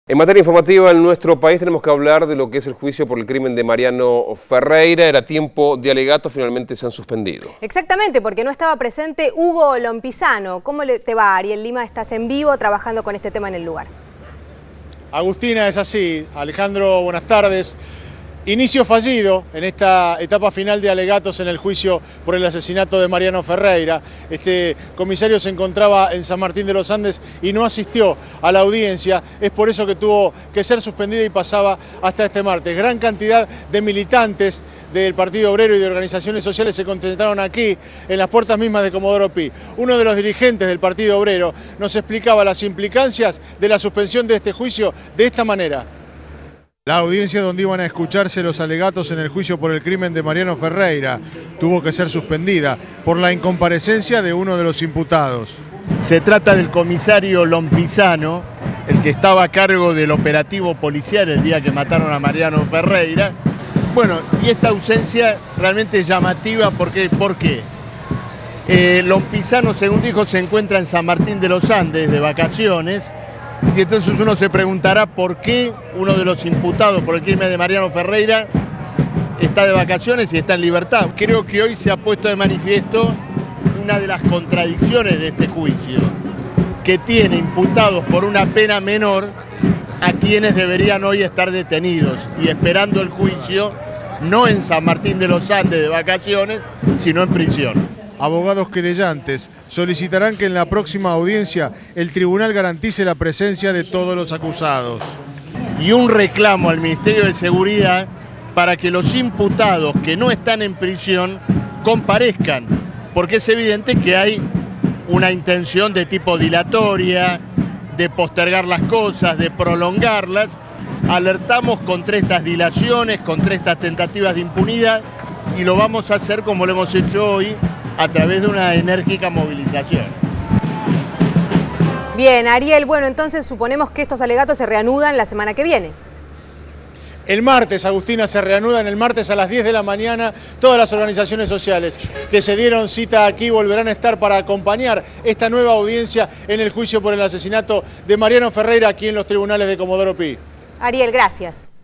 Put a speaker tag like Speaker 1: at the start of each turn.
Speaker 1: En materia informativa en nuestro país tenemos que hablar de lo que es el juicio por el crimen de Mariano Ferreira. Era tiempo de alegatos, finalmente se han suspendido.
Speaker 2: Exactamente, porque no estaba presente Hugo Lompizano. ¿Cómo te va, Ariel Lima? Estás en vivo trabajando con este tema en el lugar.
Speaker 3: Agustina, es así. Alejandro, buenas tardes. Inicio fallido en esta etapa final de alegatos en el juicio por el asesinato de Mariano Ferreira. Este comisario se encontraba en San Martín de los Andes y no asistió a la audiencia. Es por eso que tuvo que ser suspendido y pasaba hasta este martes. Gran cantidad de militantes del Partido Obrero y de organizaciones sociales se concentraron aquí, en las puertas mismas de Comodoro Pi. Uno de los dirigentes del Partido Obrero nos explicaba las implicancias de la suspensión de este juicio de esta manera.
Speaker 4: La audiencia donde iban a escucharse los alegatos en el juicio por el crimen de Mariano Ferreira tuvo que ser suspendida por la incomparecencia de uno de los imputados.
Speaker 5: Se trata del comisario Lompizano, el que estaba a cargo del operativo policial el día que mataron a Mariano Ferreira. Bueno, y esta ausencia realmente es llamativa porque, ¿por qué? Lompizano, según dijo, se encuentra en San Martín de los Andes de vacaciones. Y entonces uno se preguntará por qué uno de los imputados por el crimen de Mariano Ferreira está de vacaciones y está en libertad. Creo que hoy se ha puesto de manifiesto una de las contradicciones de este juicio, que tiene imputados por una pena menor a quienes deberían hoy estar detenidos y esperando el juicio, no en San Martín de los Andes de vacaciones, sino en prisión.
Speaker 4: Abogados querellantes solicitarán que en la próxima audiencia el tribunal garantice la presencia de todos los acusados.
Speaker 5: Y un reclamo al Ministerio de Seguridad para que los imputados que no están en prisión comparezcan, porque es evidente que hay una intención de tipo dilatoria, de postergar las cosas, de prolongarlas. Alertamos contra estas dilaciones, contra estas tentativas de impunidad, y lo vamos a hacer como lo hemos hecho hoy, a través de una enérgica movilización.
Speaker 2: Bien, Ariel, bueno, entonces suponemos que estos alegatos se reanudan la semana que viene.
Speaker 3: El martes, Agustina, se reanudan el martes a las 10 de la mañana. Todas las organizaciones sociales que se dieron cita aquí volverán a estar para acompañar esta nueva audiencia en el juicio por el asesinato de Mariano Ferreira aquí en los tribunales de Comodoro Pi.
Speaker 2: Ariel, gracias.